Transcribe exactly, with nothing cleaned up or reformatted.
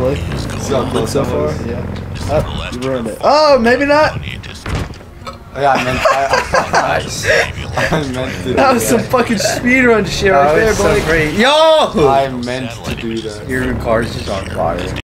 Hopefully. See how close so that far. was? Yeah. Oh, you ruined it. Oh, maybe not. Oh, yeah, I meant. I, I meant to. Do That was that. some fucking speedrun shit right That there, was so Blake. great. Yo! I meant to do that. Your car's just on fire.